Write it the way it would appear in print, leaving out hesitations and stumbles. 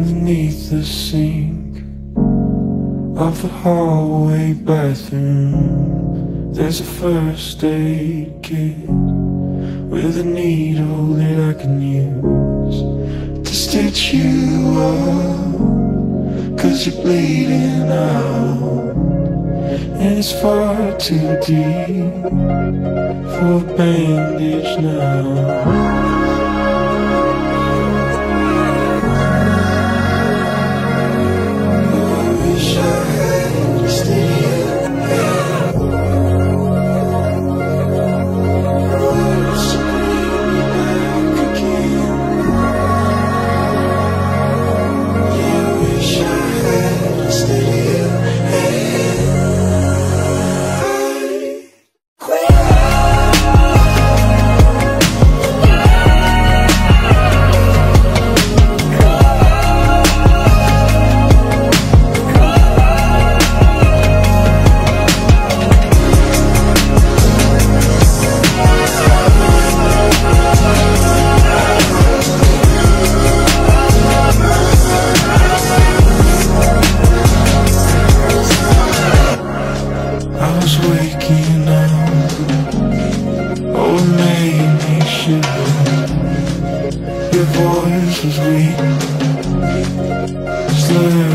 underneath the sink of the hallway bathroom, there's a first aid kit with a needle that I can use to stitch you up, 'cause you're bleeding out, and it's far too deep for a bandage now. Waking up, oh, it made me shiver. Your voice was weak, slurred.